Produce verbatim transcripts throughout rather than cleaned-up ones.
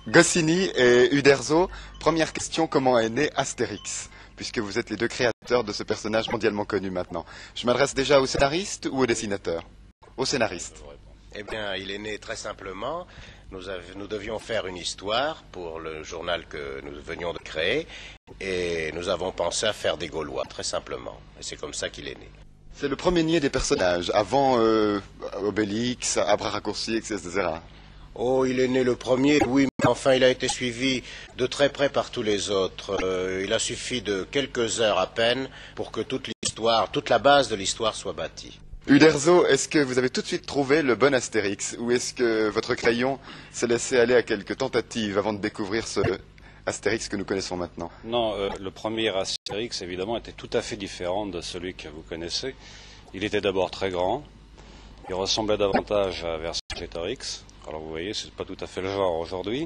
Goscinny et Uderzo, première question, comment est né Astérix? Puisque vous êtes les deux créateurs de ce personnage mondialement connu maintenant. Je m'adresse déjà au scénariste ou au dessinateur? Au scénariste. Eh bien, il est né très simplement. Nous, av- nous devions faire une histoire pour le journal que nous venions de créer et nous avons pensé à faire des Gaulois, très simplement. Et c'est comme ça qu'il est né. C'est le premier nier des personnages, avant euh, Obélix, à bras raccourcis, et cetera. Oh, il est né le premier, oui, mais enfin il a été suivi de très près par tous les autres. Euh, il a suffi de quelques heures à peine pour que toute l'histoire, toute la base de l'histoire soit bâtie. Uderzo, est-ce que vous avez tout de suite trouvé le bon Astérix? Ou est-ce que votre crayon s'est laissé aller à quelques tentatives avant de découvrir ce Astérix que nous connaissons maintenant? Non, euh, le premier Astérix, évidemment, était tout à fait différent de celui que vous connaissez. Il était d'abord très grand, il ressemblait davantage à Vercingétorix. Alors vous voyez, c'est pas tout à fait le genre aujourd'hui.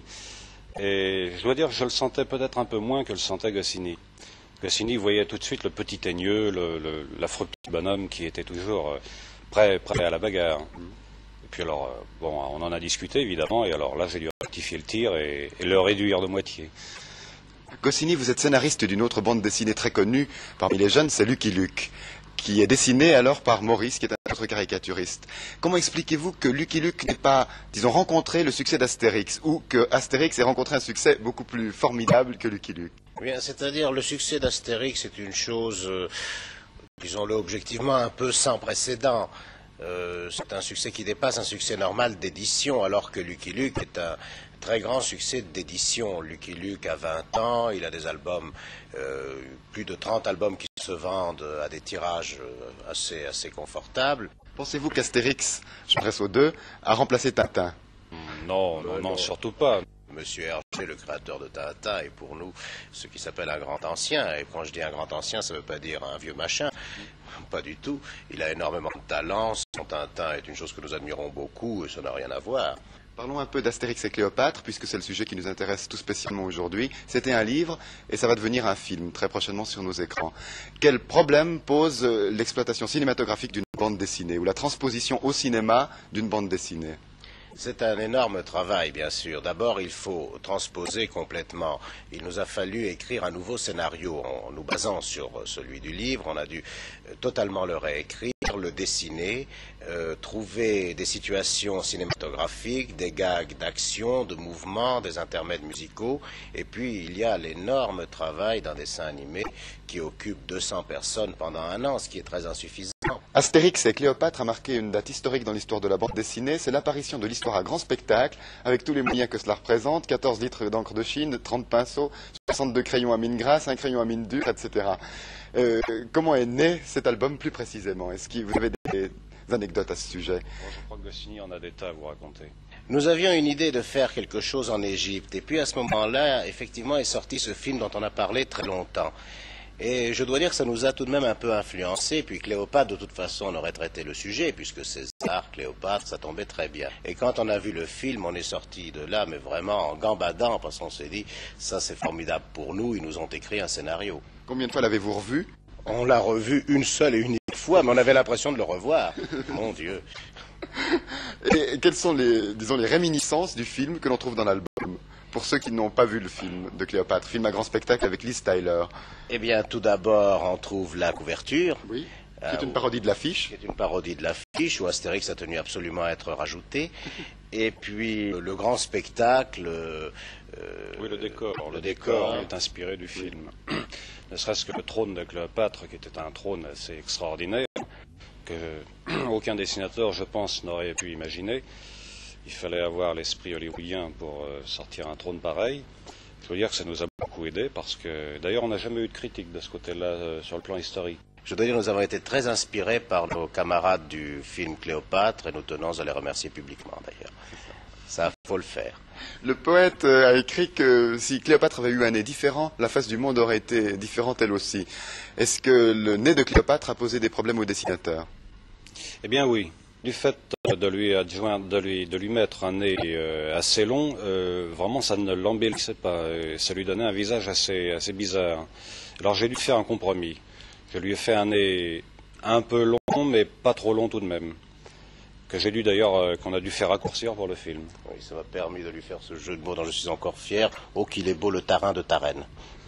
Et je dois dire que je le sentais peut-être un peu moins que le sentait Goscinny. Goscinny voyait tout de suite le petit teigneux, le, le, l'affreux petit bonhomme qui était toujours euh, prêt, prêt à la bagarre. Et puis alors, euh, bon, on en a discuté évidemment, et alors là j'ai dû rectifier le tir et, et le réduire de moitié. Goscinny, vous êtes scénariste d'une autre bande dessinée très connue parmi les jeunes, c'est Lucky Luke, qui est dessinée alors par Maurice, qui est un autre caricaturiste. Comment expliquez-vous que Lucky Luke n'ait pas, disons, rencontré le succès d'Astérix, ou que Astérix ait rencontré un succès beaucoup plus formidable que Lucky Luke? Bien, c'est-à-dire le succès d'Astérix est une chose, euh, disons-le objectivement, un peu sans précédent. Euh, c'est un succès qui dépasse un succès normal d'édition, alors que Lucky Luke est un très grand succès d'édition. Lucky Luke a vingt ans, il a des albums, euh, plus de trente albums qui se vendent à des tirages assez, assez confortables. Pensez-vous qu'Astérix, je m'adresse aux deux, a remplacé Tintin? Non, non, Euh, non, non. surtout pas. Monsieur Hergé, le créateur de Tintin, est pour nous ce qui s'appelle un grand ancien. Et quand je dis un grand ancien, ça ne veut pas dire un vieux machin. Pas du tout. Il a énormément de talent. Son Tintin est une chose que nous admirons beaucoup et ça n'a rien à voir. Parlons un peu d'Astérix et Cléopâtre, puisque c'est le sujet qui nous intéresse tout spécialement aujourd'hui. C'était un livre et ça va devenir un film très prochainement sur nos écrans. Quel problème pose euh, l'exploitation cinématographique d'une bande dessinée ou la transposition au cinéma d'une bande dessinée? C'est un énorme travail, bien sûr. D'abord, il faut transposer complètement. Il nous a fallu écrire un nouveau scénario. En nous basant sur celui du livre, on a dû euh, totalement le réécrire, le dessiner, euh, trouver des situations cinématographiques, des gags d'action, de mouvement, des intermèdes musicaux. Et puis, il y a l'énorme travail d'un dessin animé qui occupe deux cents personnes pendant un an, ce qui est très insuffisant. Astérix et Cléopâtre a marqué une date historique dans l'histoire de la bande dessinée. C'est l'apparition de l'histoire à grand spectacle, avec tous les moyens que cela représente, quatorze litres d'encre de Chine, trente pinceaux, soixante-deux crayons à mine grasse, un crayon à mine dure, et cetera. Euh, comment est né cet album plus précisément? Est-ce que vous avez des anecdotes à ce sujet? Bon, je crois que Goscinny en a des tas à vous raconter. Nous avions une idée de faire quelque chose en Égypte. Et puis à ce moment-là, effectivement, est sorti ce film dont on a parlé très longtemps. Et je dois dire que ça nous a tout de même un peu influencé. Puis Cléopâtre, de toute façon, on aurait traité le sujet, puisque César, Cléopâtre, ça tombait très bien. Et quand on a vu le film, on est sorti de là, mais vraiment en gambadant, parce qu'on s'est dit, ça c'est formidable pour nous, ils nous ont écrit un scénario. Combien de fois l'avez-vous revu? On l'a revu une seule et unique fois, mais on avait l'impression de le revoir. Mon Dieu. Et quelles sont les, disons, les réminiscences du film que l'on trouve dans l'album? Pour ceux qui n'ont pas vu le film de Cléopâtre, film à grand spectacle avec Liz Tyler. Eh bien, tout d'abord, on trouve la couverture. Oui. Qui est Euh, une parodie de l'affiche. C'est une parodie de l'affiche où Astérix a tenu absolument à être rajouté. Et puis le grand spectacle. Euh, Oui, le décor. Le, Le, décor. décor est inspiré du film. Ne serait-ce que le trône de Cléopâtre, qui était un trône assez extraordinaire, que aucun dessinateur, je pense, n'aurait pu imaginer. Il fallait avoir l'esprit hollywoodien pour euh, sortir un trône pareil. Je veux dire que ça nous a beaucoup aidé parce que, d'ailleurs, on n'a jamais eu de critique de ce côté-là euh, sur le plan historique. Je dois dire que nous avons été très inspirés par nos camarades du film Cléopâtre et nous tenons à les remercier publiquement d'ailleurs. Ça, faut le faire. Le poète euh, a écrit que si Cléopâtre avait eu un nez différent, la face du monde aurait été différente elle aussi. Est-ce que le nez de Cléopâtre a posé des problèmes au dessinateur? Eh bien oui. Du fait de lui adjoindre, de lui, de lui mettre un nez euh, assez long, euh, vraiment ça ne l'embellissait pas. Et ça lui donnait un visage assez, assez bizarre. Alors j'ai dû faire un compromis. Je lui ai fait un nez un peu long, mais pas trop long tout de même. que j'ai lu d'ailleurs euh, qu'on a dû faire raccourcir pour le film. Oui, ça m'a permis de lui faire ce jeu de mots dont je suis encore fier. Oh, qu'il est beau le tarin de Tarenne.